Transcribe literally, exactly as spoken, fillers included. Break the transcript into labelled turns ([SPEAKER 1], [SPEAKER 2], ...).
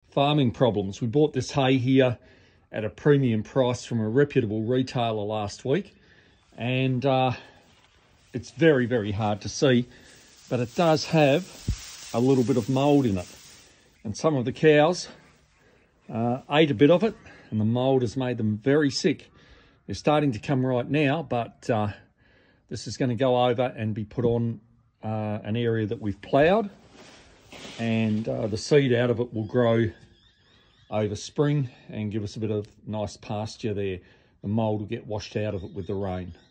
[SPEAKER 1] farming problems. We bought this hay here at a premium price from a reputable retailer last week, and uh, it's very, very hard to see, but it does have a little bit of mould in it. And some of the cows uh, ate a bit of it, and the mould has made them very sick. They're starting to come right now, but uh, this is going to go over and be put on uh, an area that we've ploughed, and uh, the seed out of it will grow over spring and give us a bit of nice pasture there. The mould will get washed out of it with the rain.